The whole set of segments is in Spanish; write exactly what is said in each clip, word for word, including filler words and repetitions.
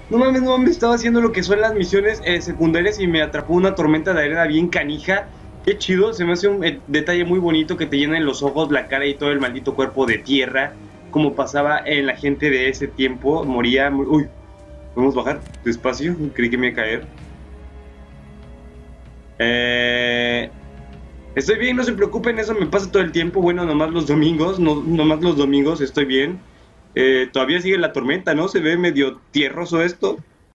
No mames, no mames, estaba haciendo lo que son las misiones eh, secundarias y me atrapó una tormenta de arena bien canija. Qué chido, se me hace un eh, detalle muy bonito que te llenen los ojos, la cara y todo el maldito cuerpo de tierra, como pasaba en la gente de ese tiempo. Moría muy... Uy, ¿podemos bajar despacio? Creí que me iba a caer. Eh... Estoy bien, no se preocupen, eso me pasa todo el tiempo. Bueno, nomás los domingos, no, nomás los domingos estoy bien. Eh, todavía sigue la tormenta, ¿no? Se ve medio tierroso esto.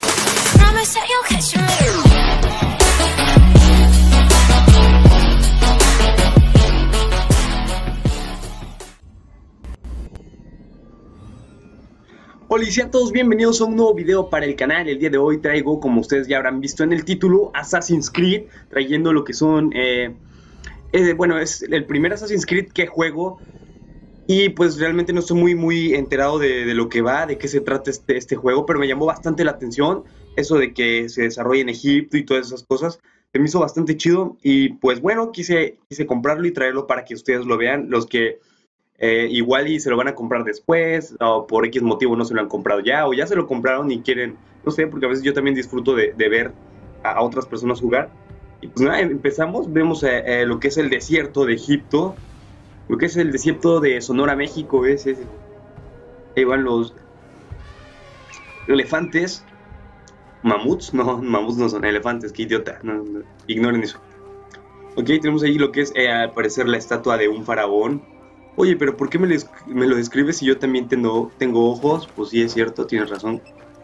Hola y sean todos bienvenidos a un nuevo video para el canal. El día de hoy traigo, como ustedes ya habrán visto en el título, Assassin's Creed, trayendo lo que son... Eh, eh, bueno, es el primer Assassin's Creed que juego. Y pues realmente no estoy muy muy enterado de, de lo que va, de qué se trata este, este juego, pero me llamó bastante la atención eso de que se desarrolla en Egipto y todas esas cosas. Se me hizo bastante chido y pues bueno, quise, quise comprarlo y traerlo para que ustedes lo vean, los que eh, igual y se lo van a comprar después, o por X motivo no se lo han comprado ya, o ya se lo compraron y quieren, no sé, porque a veces yo también disfruto de, de ver a, a otras personas jugar. Y pues nada, empezamos, vemos eh, eh, lo que es el desierto de Egipto. Lo que es el desierto de Sonora, México, ¿ves? Es, ahí van los elefantes. Mamuts, no, mamuts no son elefantes, qué idiota, no, no, ignoren eso. Ok, tenemos ahí lo que es, eh, al parecer, la estatua de un faraón. Oye, pero ¿por qué me lo, me lo describes si yo también tengo, tengo ojos? Pues sí, es cierto, tienes razón.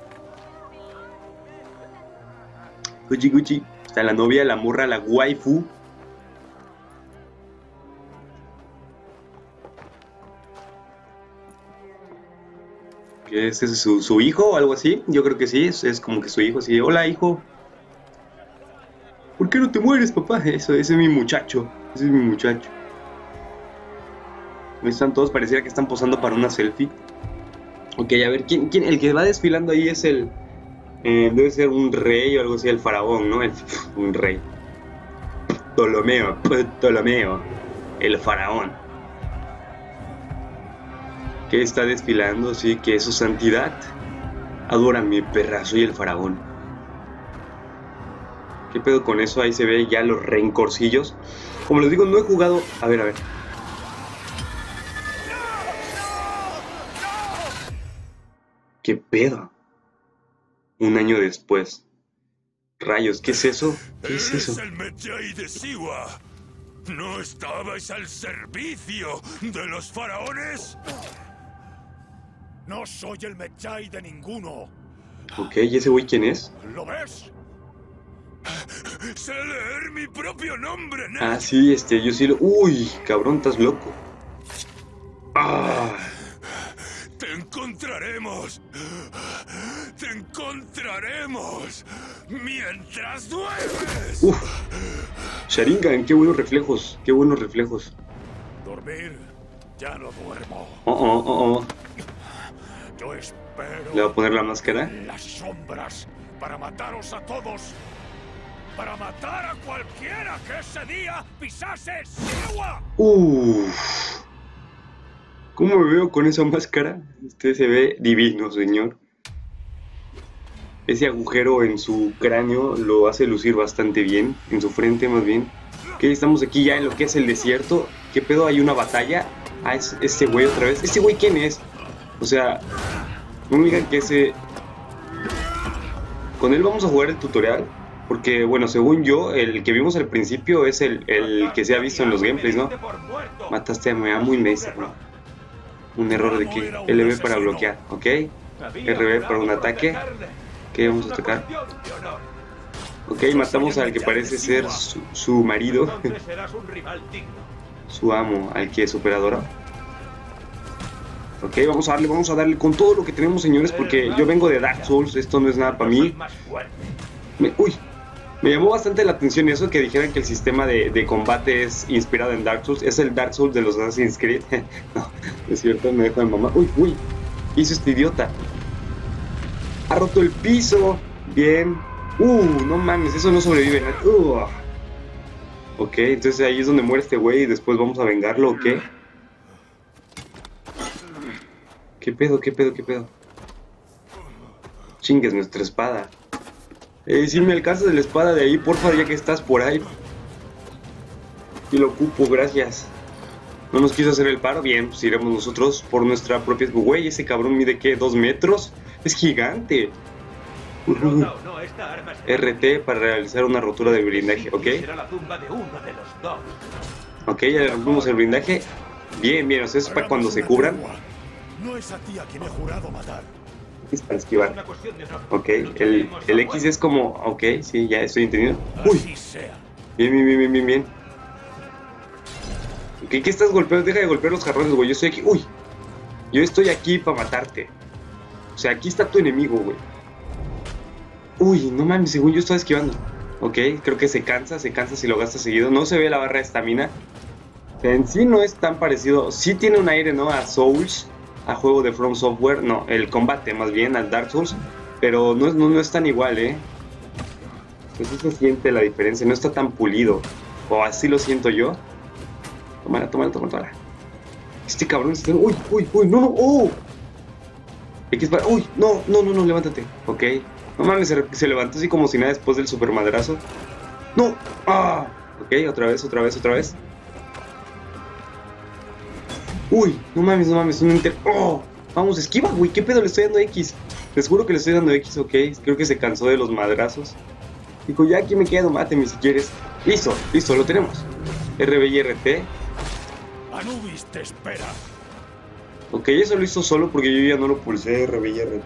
Gucci, Gucci, está la novia, la morra, la waifu. ¿Es ese su, su hijo o algo así? Yo creo que sí, es, es como que su hijo, así, hola hijo. ¿Por qué no te mueres, papá? Eso, ese es mi muchacho, ese es mi muchacho. Están todos, pareciera que están posando para una selfie. Ok, a ver, ¿quién, quién, el que va desfilando ahí es el... Eh, debe ser un rey o algo así, el faraón, ¿no? El, un rey. Ptolomeo, Ptolomeo, el faraón. Que está desfilando, sí, que es su santidad. Adórame, perra, soy el faraón. ¿Qué pedo con eso? Ahí se ve ya los rencorcillos. Como les digo, no he jugado... A ver, a ver. ¿Qué pedo? Un año después. Rayos, ¿qué es eso? ¿Qué es eso? ¡Eres el Medjay de Siwa! ¿No estabais al servicio de los faraones? No soy el Medjay de ninguno. Ok, ¿y ese güey quién es? ¿Lo ves? Sé leer mi propio nombre, ¿no? Ah, sí, este, yo sí lo... Uy, cabrón, estás loco. Ah. Te encontraremos. Te encontraremos mientras duermes. Uf. Sharingan, qué buenos reflejos, qué buenos reflejos. Dormir, ya no duermo. Oh, oh, oh, oh. Yo espero. ¿Le voy a poner la máscara? En las sombras para mataros a todos. Para matar a cualquiera que ese día pisase Siwa. Uff. ¿Cómo me veo con esa máscara? Usted se ve divino, señor. Ese agujero en su cráneo lo hace lucir bastante bien. En su frente, más bien. Ok, estamos aquí ya en lo que es el desierto. ¿Qué pedo? ¿Hay una batalla? Ah, es este güey otra vez. ¿Este güey quién es? O sea, no me digan que ese... ¿Con él vamos a jugar el tutorial? Porque, bueno, según yo, el que vimos al principio es el, el que se ha visto en los gameplays, ¿no? Mataste a mi amo y me dice, ¿no? Un error de que L B para bloquear, ¿ok? R B para un ataque. ¿Qué vamos a atacar? Ok, matamos al que parece ser su, su marido. Su amo, al que es operadora. Ok, vamos a darle, vamos a darle con todo lo que tenemos, señores, porque yo vengo de Dark Souls, esto no es nada para mí. Me, uy, me llamó bastante la atención eso, que dijeran que el sistema de, de combate es inspirado en Dark Souls. Es el Dark Souls de los Assassin's Creed. No, es cierto, me dejo de mamá. Uy, uy, ¿qué hizo este idiota? Ha roto el piso. Bien. Uh, no mames, eso no sobrevive. Uh. Ok, entonces ahí es donde muere este güey y después vamos a vengarlo, ¿o qué? ¿Qué pedo, qué pedo, qué pedo? Chingues nuestra espada. Eh, si me alcanzas de la espada de ahí, porfa, ya que estás por ahí. Y lo ocupo, gracias. No nos quiso hacer el paro. Bien, pues iremos nosotros por nuestra propia... Güey, ese cabrón mide, ¿qué? ¿Dos metros? Es gigante. No, no, no, esta arma es... R T para realizar una rotura de blindaje, ¿ok? Será la tumba de uno de los dos. Ok, ya le rompimos el blindaje. Bien, bien, o sea, es para cuando se cubran. No es a ti a quien he jurado matar. Es para esquivar. Una cuestión de honor. Ok, el, el X es como... Ok, sí, ya estoy entendiendo. Uy, Así sea. bien, bien, bien, bien, bien, bien. Ok, ¿qué estás golpeando? Deja de golpear los jarrones, güey. Yo estoy aquí... Uy, yo estoy aquí para matarte. O sea, aquí está tu enemigo, güey. Uy, no mames, según yo estaba esquivando. Ok, creo que se cansa, se cansa si lo gasta seguido. No se ve la barra de estamina. En sí no es tan parecido. Sí tiene un aire, ¿no? A Souls, a juego de From Software. No, el combate más bien, al Dark Souls. Pero no es, no, no es tan igual, ¿eh? Pues sí se siente la diferencia, no está tan pulido. O así lo siento yo. Tómala, tómala, tómala, tómala. Este cabrón está... Uy, uy, uy, no, no, oh. X para... Uy, no, no, no, no, levántate. Ok. No mames, se, se levantó así como si nada después del super madrazo. No. Ah. Ok, otra vez, otra vez, otra vez. Uy, no mames, no mames, un inter... Oh. Vamos, esquiva, güey, ¿qué pedo? Le estoy dando X. Les juro que le estoy dando X, ok. Creo que se cansó de los madrazos. Dijo, ya aquí me quedo, máteme si quieres. Listo, listo, lo tenemos. R B y R T. Anubis te espera. Ok, eso lo hizo solo porque yo ya no lo pulsé. R B y R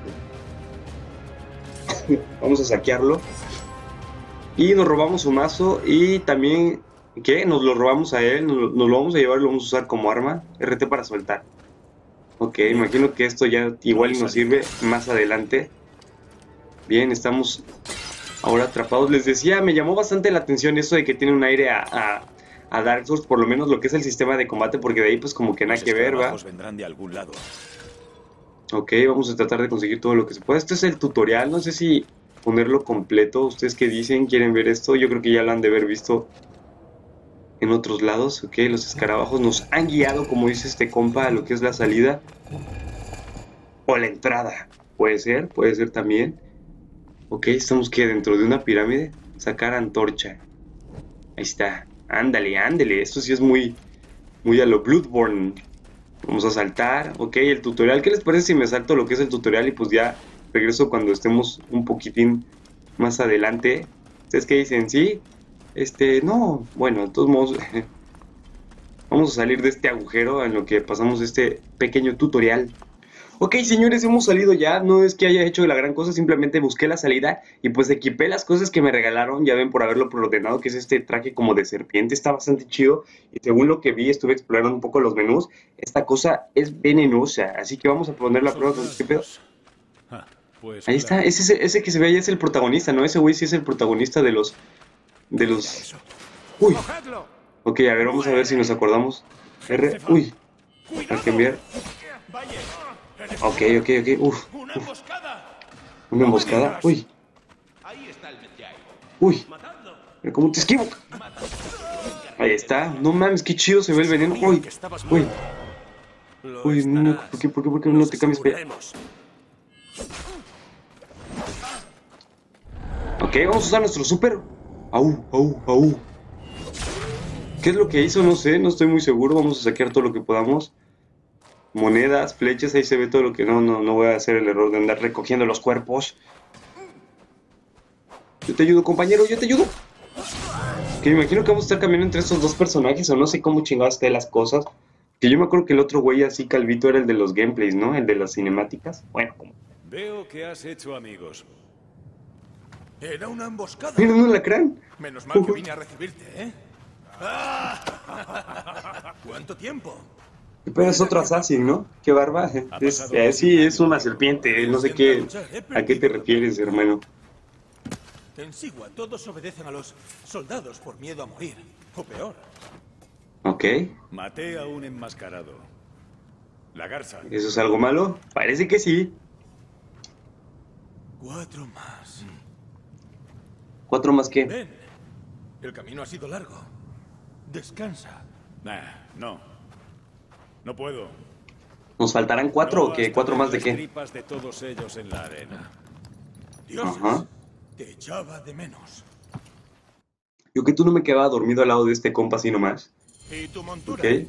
T. Vamos a saquearlo. Y nos robamos su mazo. Y también, ¿qué? Nos lo robamos a él. Nos, nos lo vamos a llevar y lo vamos a usar como arma. R T para soltar. Ok, imagino que esto ya igual nos sirve más adelante. Bien, estamos ahora atrapados. Les decía, me llamó bastante la atención eso de que tiene un aire a, a, a Dark Souls, por lo menos lo que es el sistema de combate, porque de ahí pues como que nada que ver, ¿va? Vendrán de algún lado. Ok, vamos a tratar de conseguir todo lo que se pueda. Este es el tutorial, no sé si ponerlo completo. ¿Ustedes qué dicen? ¿Quieren ver esto? Yo creo que ya lo han de haber visto en otros lados. Ok, los escarabajos nos han guiado, como dice este compa, a lo que es la salida o la entrada. Puede ser, puede ser también. Ok, estamos que dentro de una pirámide. Sacar antorcha. Ahí está. Ándale, ándale. Esto sí es muy, muy a lo Bloodborne. Vamos a saltar. Ok, el tutorial. ¿Qué les parece si me salto lo que es el tutorial y pues ya regreso cuando estemos un poquitín más adelante? ¿Ustedes qué dicen? ¿Sí? Este, no. Bueno, de todos modos, vamos a salir de este agujero en lo que pasamos este pequeño tutorial. Ok, señores, hemos salido ya. No es que haya hecho la gran cosa, simplemente busqué la salida y pues equipé las cosas que me regalaron. Ya ven, por haberlo preordenado, que es este traje como de serpiente. Está bastante chido y según lo que vi, estuve explorando un poco los menús. Esta cosa es venenosa, así que vamos a poner la prueba. ¿Qué pedo? Ah, pues Ahí está, ese, ese, ese que se ve ahí es el protagonista, ¿no? Ese güey sí es el protagonista de los... De los... Uy. Ok, a ver, vamos a ver si nos acordamos. R... Uy. Hay que enviar... Ok, ok, ok, uff. ¡Una emboscada! Una emboscada, uy. Ahí está el Medjay. Uy. Matadlo. Mira cómo te esquivo. Ahí está. No mames, qué chido se ve el veneno. Uy. Uy. Uy, no, ¿por qué, por qué, por qué no te cambias para allá? Ok, vamos a usar nuestro super. Au, au, au. ¿Qué es lo que hizo? No sé, no estoy muy seguro. Vamos a saquear todo lo que podamos. Monedas, flechas, ahí se ve todo lo que... No, no, no voy a hacer el error de andar recogiendo los cuerpos. Yo te ayudo, compañero, yo te ayudo. Que me imagino que vamos a estar caminando entre estos dos personajes, o no sé cómo chingadas estén las cosas. Que yo me acuerdo que el otro güey así calvito era el de los gameplays, ¿no? El de las cinemáticas. Bueno, como... Veo que has hecho amigos. Era una emboscada. Mira, un alacrán. Menos mal que vine a recibirte, ¿eh? ¿Cuánto tiempo? Pero es otro assassin, ¿no? Qué barba. Es, eh, sí, es una serpiente. No sé qué. ¿A qué te refieres, hermano? En Sigua todos obedecen a los soldados por miedo a morir. O peor. Ok. Maté a un enmascarado. La garza. ¿Eso es algo malo? Parece que sí. Cuatro más. ¿Cuatro más qué? Ven. El camino ha sido largo. Descansa. Nah, no. No puedo. ¿Nos faltarán cuatro no, o qué? ¿Cuatro más de qué? Tripas de todos ellos en la arena. Dioses, Ajá. te echaba de menos. Yo que tú no me quedaba dormido al lado de este compa así nomás. ¿Y tu montura? Ok.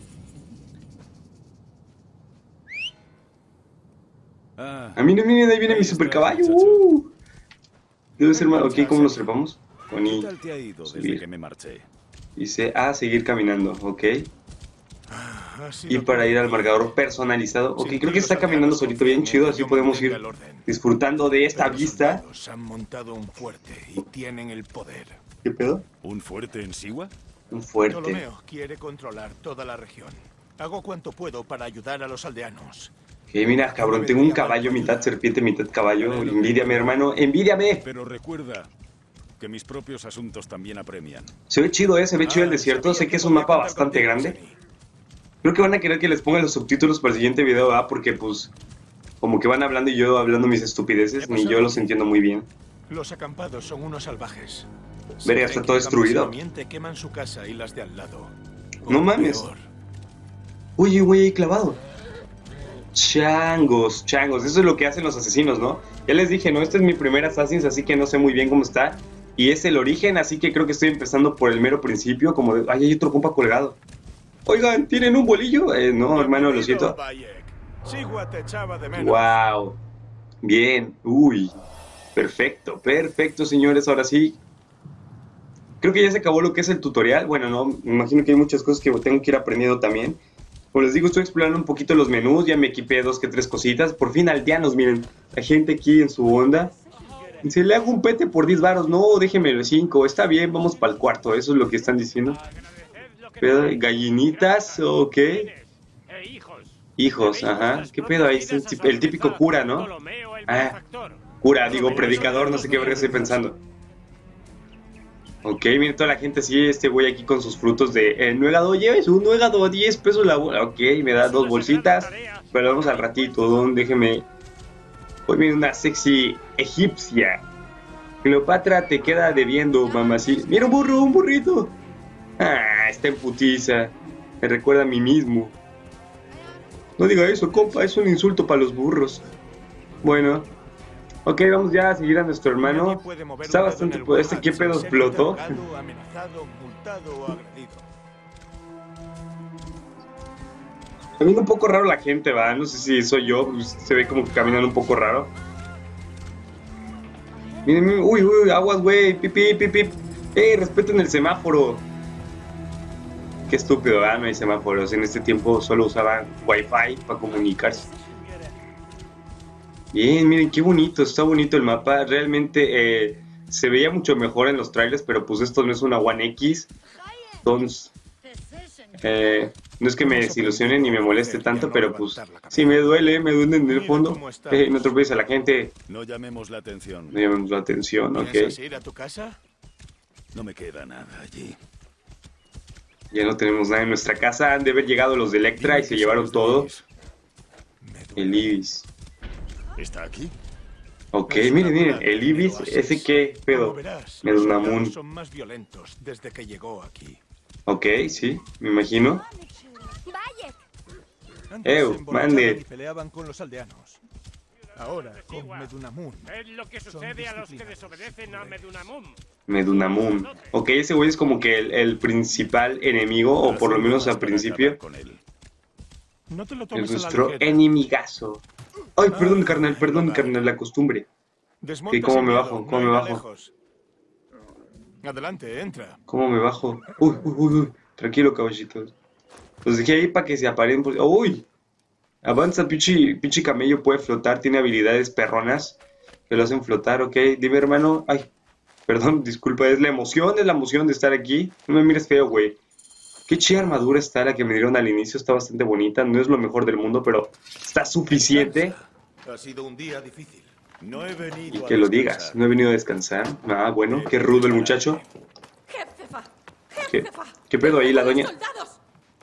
Ah, A mí no viene, ahí viene ahí mi super estás, caballo. muchacho. Uh. Debe ser más. Ok, Marcha, ¿cómo nos Sergio. trepamos? ¿Qué Poní. tal te ha ido desde Subir. que me marché? Dice, ah, seguir caminando. Ok. Ha Y sido para todo ir al un marcador día. personalizado. Ok, Sin creo ti que los está caminando aldeanos solito bien confían en chido. que Así yo podemos mantenga ir el orden. disfrutando de esta Pero los vista. soldados han montado un fuerte y tienen el poder. ¿Qué pedo? ¿Un fuerte en Siwa? Un fuerte. Ptolomeo quiere controlar toda la región. Hago cuanto puedo para ayudar a los aldeanos. Que mira, cabrón, tengo un caballo, mitad serpiente, mitad caballo. Haré lo que Envídiame, pueda. hermano, envídiame. Pero recuerda que mis propios asuntos también apremian. Se ve chido, eh, se ve chido el Ah, desierto. sabía Sé que es un podía mapa contar bastante contigo, grande. Seni. Creo que van a querer que les ponga los subtítulos para el siguiente video, ¿verdad? Porque, pues, como que van hablando y yo hablando mis estupideces, ¿Qué ni pasó? yo los entiendo muy bien. Los acampados son unos salvajes. Si Verga, ven está que todo un destruido. campesino miente, queman su casa y las de al lado. No O mames. peor. Oye, güey, ahí clavado. Changos, changos. Eso es lo que hacen los asesinos, ¿no? Ya les dije, ¿no? Este es mi primer Assassin's, así que no sé muy bien cómo está. Y es el origen, así que creo que estoy empezando por el mero principio, como de... Ay, hay otro compa colgado. Oigan, ¿tienen un bolillo? Eh, no, hermano, lo Bienvenido, siento. Bayek. Sigua te echaba de menos. Wow. Bien. Uy. Perfecto, perfecto, señores. Ahora sí. Creo que ya se acabó lo que es el tutorial. Bueno, no, me imagino que hay muchas cosas que tengo que ir aprendiendo también. Como les digo, estoy explorando un poquito los menús. Ya me equipé dos que tres cositas. Por fin aldeanos, miren. La gente aquí en su onda. Si le hago un pete por diez varos, no, déjenmelo cinco. Está bien, vamos para el cuarto. Eso es lo que están diciendo. Pero, gallinitas, ok. Hijos, ajá. ¿Qué pedo ahí? Es el típico cura, ¿no? Ah, cura, digo, predicador, no sé qué verga estoy pensando. Ok, miren toda la gente así, este güey aquí con sus frutos de... Eh, nuegado, lleves un nuegado, diez pesos la bola. Ok, me da dos bolsitas. Pero vamos al ratito, don, déjeme... Hoy viene una sexy egipcia. Cleopatra te queda debiendo, mamacita. Mira un burro, un burrito. Ah, está en putiza. Me recuerda a mí mismo. No diga eso, compa, es un insulto para los burros. Bueno. Ok, vamos ya a seguir a nuestro hermano. Nadie puede mover Está un dedo bastante... en el Este, ¿qué Walhalla pedo sin ser explotó? interrogado, amenazado, multado o agredido. Camina un poco raro la gente, va. No sé si soy yo, pues, se ve como que caminan un poco raro. Miren, miren, uy, uy, aguas, güey. Pip, pip, pip, pip. Eh, respeten el semáforo. Qué estúpido, ¿verdad? No hay semáforos. En este tiempo solo usaban wifi para comunicarse. Bien, miren, qué bonito. Está bonito el mapa. Realmente eh, se veía mucho mejor en los trailers, pero pues esto no es una One X. Entonces, eh, no es que me desilusione ni me moleste tanto, pero pues sí me duele, me duele en el fondo. Eh, no atropelles a la gente. No llamemos la atención. No llamemos la atención, ok. ¿Piensas ir a tu casa? No me queda nada allí. Ya no tenemos nada en nuestra casa. Han de haber llegado los de Electra y se llevaron todo. El Ibis. ¿Está aquí? Ok, miren, miren, el Ibis, ese qué pedo. Como verás, los Medunamun. soldados son más violentos desde que llegó aquí. Ok, sí, me imagino. Bayek, Antes Ew, se emborrachaban mande. y peleaban con los aldeanos. Ahora, con Medunamun. Es lo que Son sucede a los que disciplinados. desobedecen a Medunamun. Medunamun. Ok, ese güey es como que el, el principal enemigo, o por lo menos al principio. Con él. No te lo Es tomes a la nuestro ligera. enemigazo. Ay, perdón, Ah, carnal, perdón, no va. carnal, la costumbre. Desmonta ¿Y cómo sin me miedo, bajo? no ¿Cómo me irá bajo? lejos. Adelante, entra. ¿Cómo me bajo? Uy, uy, uy, uy. Tranquilo, caballitos. Los dejé ahí para que se aparen. Pues... ¡Uy! Avanza, pinche, pinche camello puede flotar, tiene habilidades perronas que lo hacen flotar, ok. Dime, hermano. Ay, perdón, disculpa, es la emoción, es la emoción de estar aquí. No me mires feo, güey. Qué chida armadura está la que me dieron al inicio, está bastante bonita. No es lo mejor del mundo, pero está suficiente. Ha sido un día difícil. No he venido Y a que lo descansar. digas, no he venido a descansar. Ah, bueno, qué rudo el muchacho. jefa, ¿Qué, jefa. qué pedo ahí la doña? ¡Soldados!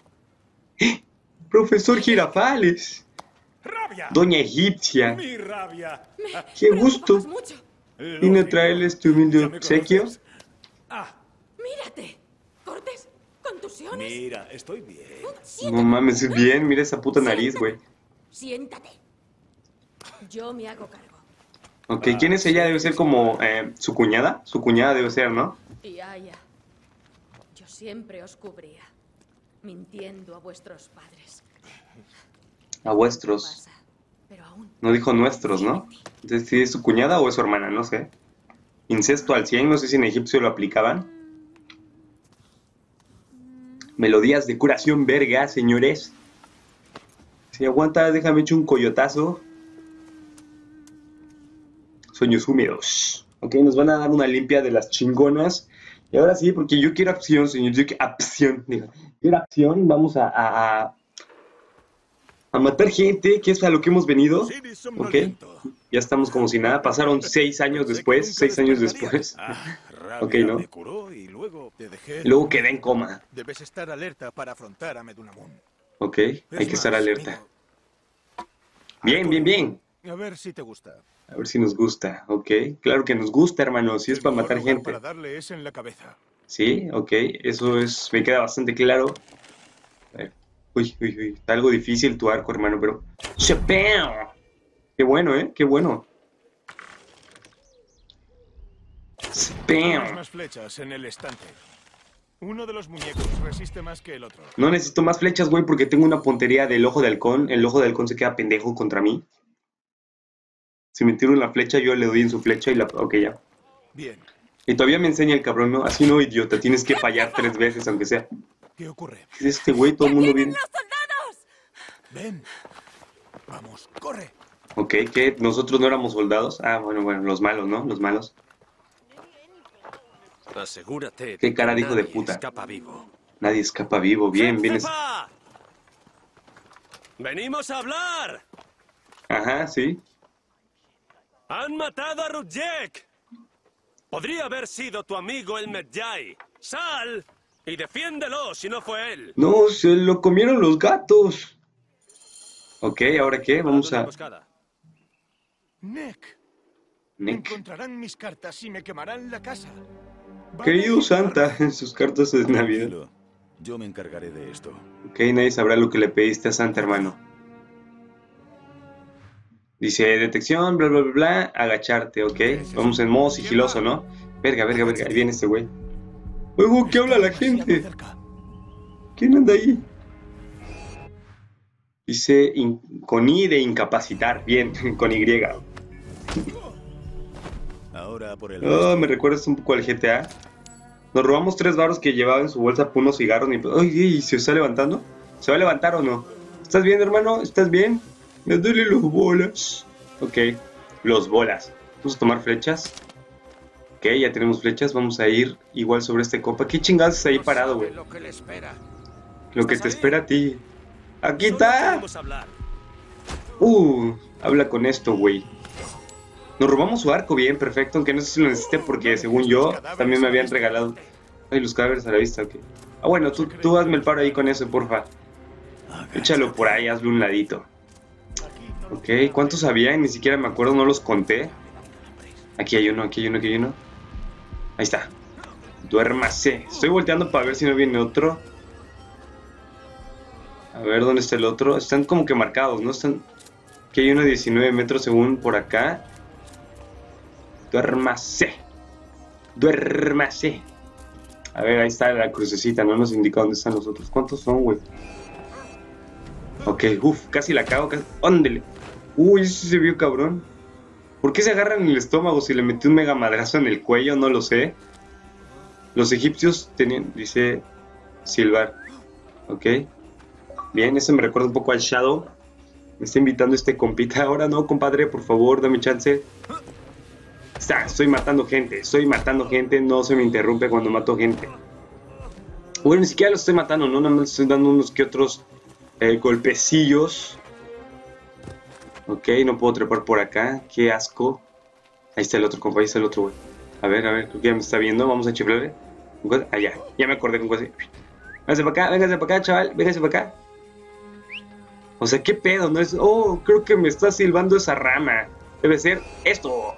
Profesor Girafales, ¡Rabia! doña egipcia, ¡Mi rabia! qué gusto. Preocupas mucho. Vine a traerles tu humilde obsequio. Ah, Mírate. Cortes, contusiones. Mira, estoy bien. Siéntate. No mames, es bien, mira esa puta nariz, güey. Siéntate. Yo me hago cargo. Ok, ¿quién es ella? Debe ser como eh, su cuñada. Su cuñada debe ser, ¿no? Y Aya, yo siempre os cubría, mintiendo a vuestros padres. A vuestros. Pasa, pero aún No dijo nuestros, ¿no? Entonces, ¿sí es su cuñada o es su hermana? No sé. Incesto al cien, no sé si en egipcio lo aplicaban. Melodías de curación verga, señores. Si aguanta, déjame echar un coyotazo. Sueños húmedos. Ok, nos van a dar una limpia de las chingonas. Y ahora sí, porque yo quiero acción, señor. Yo quiero acción. Digo, quiero acción. Vamos a, a, a, a matar gente, que es a lo que hemos venido. Ok, ya estamos como si nada. Pasaron seis años después. Seis años después. Ah, Ok, Rabia ¿no? me curó y luego... Te dejé. Luego quedé en coma. Debes estar alerta para afrontar a Medunamun. Ok, hay Es que estar más, alerta. amigo, Bien, bien, bien. A ver si te gusta. A ver si nos gusta. Ok, claro que nos gusta, hermano. Si es El para mejor matar lugar gente. Para darle es en la cabeza. Sí, ok, eso es, me queda bastante claro. A ver. Uy, uy, uy, está algo difícil tu arco, hermano, pero... ¡Chapam! Qué bueno, ¿eh? Qué bueno. Tienes ¡Spam! más flechas en el estante. Uno de los muñecos resiste más que el otro. No necesito más flechas, güey, porque tengo una puntería del ojo de halcón. El ojo de halcón se queda pendejo contra mí. Si me tiro una flecha, yo le doy en su flecha y la... Ok, ya. Bien. Y todavía me enseña el cabrón, ¿no? Así no, idiota, tienes que fallar tres veces, aunque sea. ¿Qué ocurre? ¿Qué es este güey? Todo el mundo viene... ¡Los soldados! Ven. Vamos, corre. Ok, ¿qué? ¿Nosotros no éramos soldados? Ah, bueno, bueno, los malos, ¿no? Los malos. Asegúrate. Qué de cara que de hijo de nadie puta. Escapa vivo. Nadie escapa vivo. Bien, bien. es- ¡Jefa! ¡Venimos a hablar! Ajá, sí. ¡Han matado a Rudjek! Podría haber sido tu amigo el Medjay. ¡Sal! Y defiéndelo si no fue él. No, se lo comieron los gatos. Ok, ¿ahora qué? Vamos Una a... emboscada. Nick. Nick. Encontrarán mis cartas y me quemarán la casa. Van a Querido ejecutarme. Santa, en sus cartas de Navidad. Tranquilo, yo me encargaré de esto. Ok, nadie sabrá lo que le pediste a Santa, hermano. Dice, detección, bla, bla, bla, bla, agacharte, ok. Vamos en modo sigiloso, ¿no? Verga, verga, verga, ahí viene este güey. Luego, ¿qué habla la Demasiado gente? cerca. ¿Quién anda ahí? Dice, in- con I de incapacitar, bien, con Y. Ahora por el... Oh, me recuerdas un poco al G T A. Nos robamos tres baros que llevaba en su bolsa por unos cigarros. Ni... ¡Ay, ¿y se está levantando? ¿Se va a levantar o no? ¿Estás bien, hermano? ¿Estás bien? Me duelen los bolas. Ok, los bolas. Vamos a tomar flechas. Ok, ya tenemos flechas. Vamos a ir igual sobre este copa. ¿Qué chingados es ahí No parado, sabe güey? Lo que le espera. Lo que ¿Estás te ahí? espera a ti. ¡Aquí Solo está! queremos hablar. Uh, habla con esto, güey. Nos robamos su arco, bien, perfecto. Aunque no sé si lo necesité porque, según yo, también me habían regalado. Ay, los cadáveres a la vista, ok. Ah, bueno, tú, tú hazme el paro ahí con eso, porfa. Échalo por ahí, hazle un ladito. Ok, ¿cuántos había? Ni siquiera me acuerdo, no los conté. Aquí hay uno, aquí hay uno, aquí hay uno. Ahí está. Duérmase. Estoy volteando para ver si no viene otro. A ver, ¿dónde está el otro? Están como que marcados, ¿no? Están... Aquí hay uno a diecinueve metros según por acá. Duérmase. Duérmase. A ver, ahí está la crucecita, no nos indica dónde están los otros. ¿Cuántos son, güey? Ok, uff, casi la cago. Casi... ¡Óndele! Uy, eso se vio cabrón. ¿Por qué se agarran en el estómago si le metí un mega madrazo en el cuello? No lo sé. Los egipcios tenían, dice, silbar. Ok. Bien, eso me recuerda un poco al Shadow. Me está invitando este compita. Ahora no, compadre, por favor, dame chance. Está, estoy matando gente, estoy matando gente. No se me interrumpe cuando mato gente. Bueno, ni siquiera lo estoy matando, no, nada más estoy dando unos que otros eh, golpecillos. Ok, no puedo trepar por acá. Qué asco. Ahí está el otro, compa, ahí está el otro, güey. A ver, a ver, creo que ya me está viendo. Vamos a chiflarle. Ah, ya, ya me acordé con cosas. Véngase para acá, véngase para acá, chaval, véngase para acá. O sea, ¿qué pedo? No es... Oh, creo que me está silbando esa rama. Debe ser esto.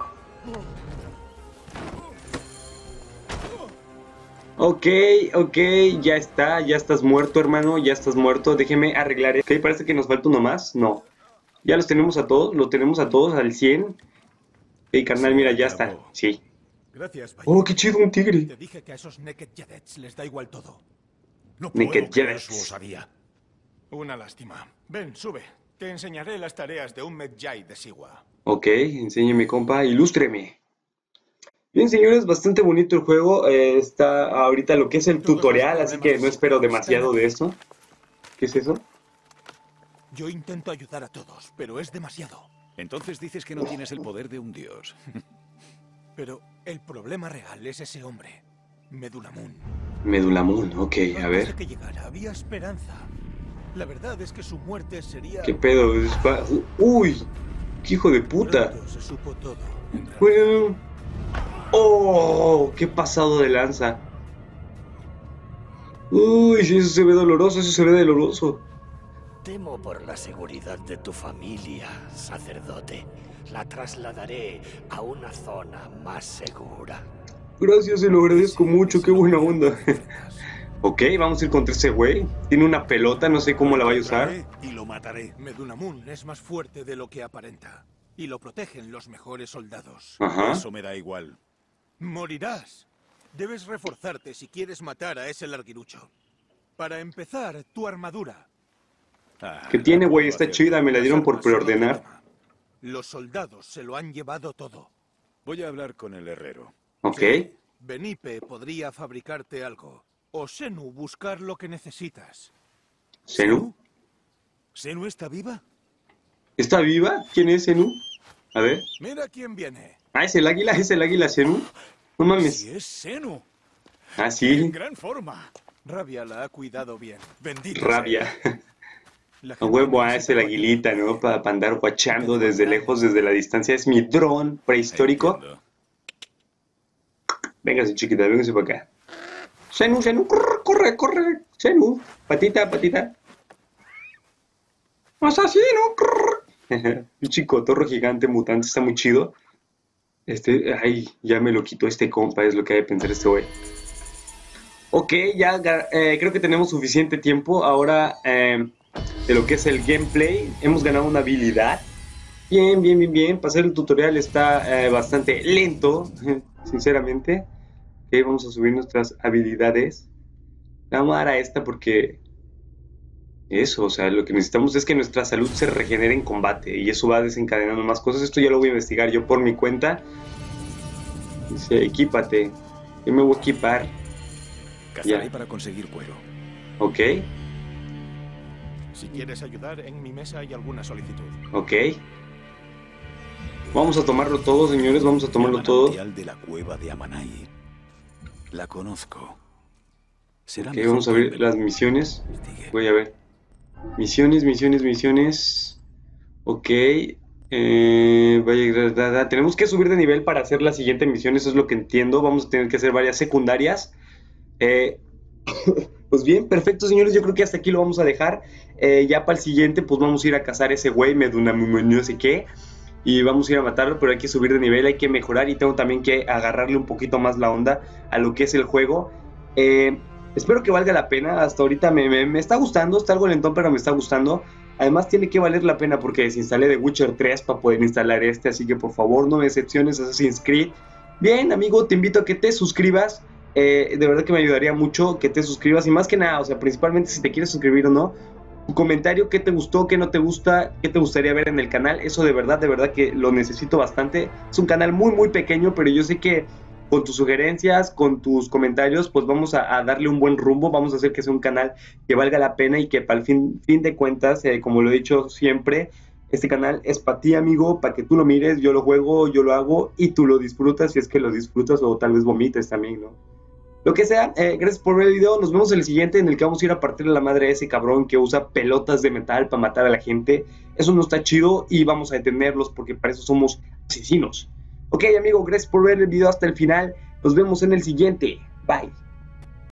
Ok, ok, ya está, ya estás muerto, hermano, ya estás muerto. Déjeme arreglar. Ok, parece que nos falta uno más. No. Ya los tenemos a todos, lo tenemos a todos al cien. Ok, Hey, carnal, Se mira, ya está. acabó. Sí. Gracias, Bayi. Oh, qué chido, un tigre. Te dije que a esos Naked Jedets les da igual todo. No puedo Naked creer su Jedets. osadía. Una lástima. Ven, sube. Te enseñaré las tareas de un Medjay de Siwa. Ok, enséñeme, compa, ilústreme. Bien, señores, bastante bonito el juego. Eh, está ahorita lo que es el Todos los tutorial, así que problemas no de espero Siwa demasiado están de aquí. esto. ¿Qué es eso? Yo intento ayudar a todos, pero es demasiado. Entonces dices que no tienes el poder de un dios. Pero el problema real es ese hombre, Medulamun. Medulamun, ok, a Antes ver. de que llegara había esperanza. La verdad es que su muerte sería... ¿Qué pedo? Dispa- Uy, qué hijo de puta. Pronto se supo todo. en realidad. Bueno. Oh, qué pasado de lanza. Uy, sí, eso se ve doloroso, eso se ve doloroso. Temo por la seguridad de tu familia, sacerdote. La trasladaré a una zona más segura. Gracias, se lo agradezco mucho, qué buena onda. Ok, vamos a ir contra ese güey. Tiene una pelota, no sé cómo la vaya a usar. Y lo mataré. Medunamun es más fuerte de lo que aparenta. Y lo protegen los mejores soldados. Ajá. Eso me da igual. Morirás. Debes reforzarte si quieres matar a ese larguirucho. Para empezar, tu armadura. Ah, ¿Qué tiene, la güey? puedo Está hacer. chida, me la dieron por Las armas son otro preordenar. tema. Los soldados se lo han llevado todo. Voy a hablar con el herrero. Ok. Benipe podría fabricarte algo. O Senu buscar lo que necesitas. ¿Senu? ¿Senu está viva? ¿Está viva? ¿Quién es Senu? A ver. Mira quién viene. Ah, es el águila, es el águila Senu. No mames. Sí, es Senu. Ah, En sí. gran forma. Rabia la ha cuidado bien. Bendito Rabia. La A gente huevo, ah, necesita es el ayuda. aguilita, ¿no? Para andar guachando desde lejos, desde la distancia. Es mi dron prehistórico. Entiendo. Véngase, chiquita, véngase para acá. Senu, Senu, corre, corre, corre. Senu, patita, patita. Asesino, corre. Un chico torro gigante mutante, está muy chido. Este, ay, ya me lo quitó este compa, es lo que hay que pensar este güey. Ok, ya eh, creo que tenemos suficiente tiempo. Ahora, eh, de lo que es el gameplay, hemos ganado una habilidad. Bien, bien, bien, bien. Pasar el tutorial está eh, bastante lento, sinceramente. Ok, vamos a subir nuestras habilidades. Vamos a dar a esta porque... Eso, o sea, lo que necesitamos es que nuestra salud se regenere en combate. Y eso va desencadenando más cosas. Esto ya lo voy a investigar yo por mi cuenta. Dice, equípate. Yo me voy a equipar. Cazaré Ya. para conseguir cuero. Ok, Si quieres ayudar, en mi mesa hay alguna solicitud. ok. Vamos a tomarlo todo, señores. Vamos a tomarlo todo. Manantial de la cueva de Amanai. La conozco. Será Ok, mejor vamos a que ver me las misiones. investigue. Voy a ver. Misiones, misiones, misiones. Ok. Eh, vaya, da, da. Tenemos que subir de nivel para hacer la siguiente misión. Eso es lo que entiendo. Vamos a tener que hacer varias secundarias. Eh, pues bien, perfecto, señores. Yo creo que hasta aquí lo vamos a dejar. Eh, ya para el siguiente, pues vamos a ir a cazar ese güey. Medunamun, no sé qué. Y vamos a ir a matarlo, pero hay que subir de nivel, hay que mejorar. Y tengo también que agarrarle un poquito más la onda a lo que es el juego. Eh, espero que valga la pena. Hasta ahorita me, me, me está gustando. Está algo lentón, pero me está gustando. Además tiene que valer la pena porque desinstalé The Witcher tres para poder instalar este. Así que por favor no me decepciones, Assassin's Creed. Bien, amigo, te invito a que te suscribas. Eh, de verdad que me ayudaría mucho que te suscribas. Y más que nada, o sea, principalmente si te quieres suscribir o no, tu comentario, qué te gustó, qué no te gusta, qué te gustaría ver en el canal. Eso de verdad, de verdad que lo necesito bastante. Es un canal muy, muy pequeño, pero yo sé que con tus sugerencias, con tus comentarios, pues vamos a, a darle un buen rumbo. Vamos a hacer que sea un canal que valga la pena y que para el fin, fin de cuentas, eh, como lo he dicho siempre, este canal es para ti, amigo, para que tú lo mires. Yo lo juego, yo lo hago y tú lo disfrutas, si es que lo disfrutas, o tal vez vomites también, ¿no? Lo que sea, eh, gracias por ver el video. Nos vemos en el siguiente, en el que vamos a ir a partirle la madre a ese cabrón que usa pelotas de metal para matar a la gente. Eso no está chido y vamos a detenerlos porque para eso somos asesinos. Ok, amigo, gracias por ver el video hasta el final. Nos vemos en el siguiente. Bye.